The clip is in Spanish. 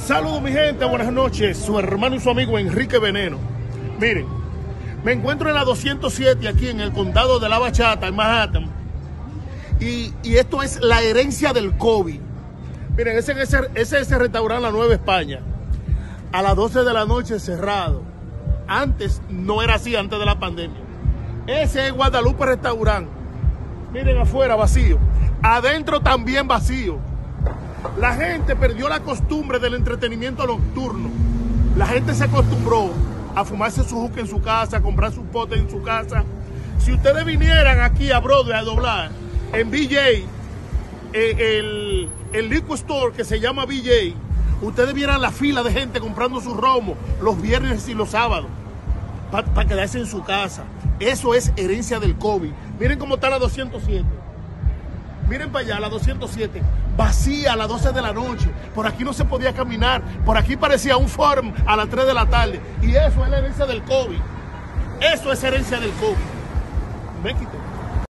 Saludos mi gente, buenas noches, su hermano y su amigo Enrique Veneno. Miren, me encuentro en la 207 aquí en el condado de La Bachata, en Manhattan. Y esto es la herencia del COVID. Miren, ese es ese restaurante La Nueva España. A las 12 de la noche cerrado. Antes no era así, antes de la pandemia. Ese es Guadalupe Restaurant. Miren afuera vacío. Adentro también vacío. La gente perdió la costumbre del entretenimiento nocturno. La gente se acostumbró a fumarse su hookah en su casa, a comprar su pote en su casa. Si ustedes vinieran aquí a Broadway a doblar, en BJ, el liquor store que se llama BJ, ustedes vieran la fila de gente comprando su romo los viernes y los sábados para quedarse en su casa. Eso es herencia del COVID. Miren cómo está la 207. Miren para allá, la 207, vacía a las 12 de la noche. Por aquí no se podía caminar. Por aquí parecía un forum a las 3 de la tarde. Y eso es la herencia del COVID. Eso es herencia del COVID. Me quité.